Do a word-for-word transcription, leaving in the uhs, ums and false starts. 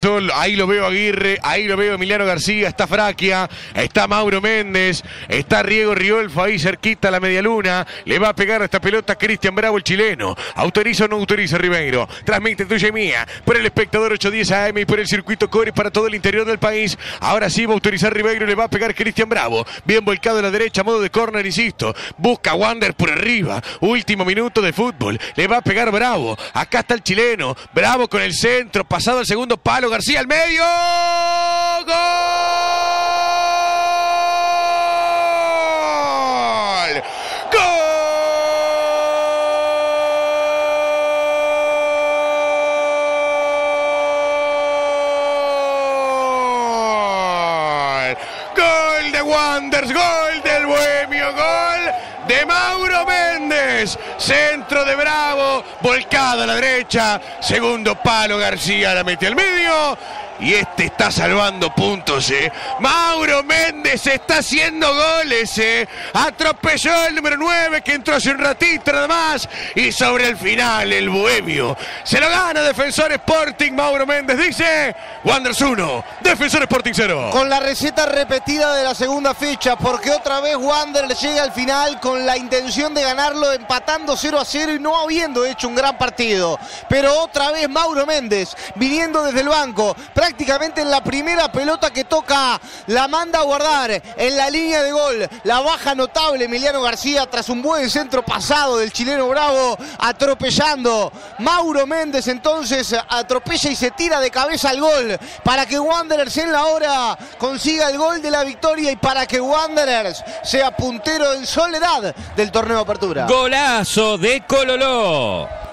esto, ahí lo veo Aguirre, ahí lo veo Emiliano García, está Fraquia, está Mauro Méndez, está Riego Riolfo ahí cerquita a la media luna, le va a pegar a esta pelota Cristian Bravo, el chileno. ¿Autoriza o no autoriza Ribeiro? Transmite tuya y mía por el espectador ocho diez A M y por el circuito Core para todo el interior del país. Ahora sí va a autorizar Ribeiro, le va a pegar Cristian Bravo, bien volcado a la derecha, modo de córner, insisto, busca Wander por arriba, último minuto de fútbol, le va a pegar Bravo, acá está el chileno, Bravo con el centro, pasado el segundo palo, García al medio, ¡gol! Gol de Wanderers, gol del Bohemio, gol de Mauro Méndez, centro de Bravo, volcada a la derecha, segundo palo, García la mete al medio. Y este está salvando puntos, eh. Mauro Méndez está haciendo goles, eh. Atropelló el número nueve que entró hace un ratito nada más. Y sobre el final el Bohemio se lo gana Defensor Sporting. Mauro Méndez dice: Wanderers uno, Defensor Sporting cero. Con la receta repetida de la segunda fecha, porque otra vez Wanderers llega al final con la intención de ganarlo, empatando cero a cero y no habiendo hecho un gran partido. Pero otra vez Mauro Méndez, viniendo desde el banco, prácticamente en la primera pelota que toca, la manda a guardar en la línea de gol. La baja notable Emiliano García tras un buen centro pasado del chileno Bravo, atropellando. Mauro Méndez entonces atropella y se tira de cabeza al gol para que Wanderers en la hora consiga el gol de la victoria y para que Wanderers sea puntero en soledad del torneo de apertura. Golazo de Cololó.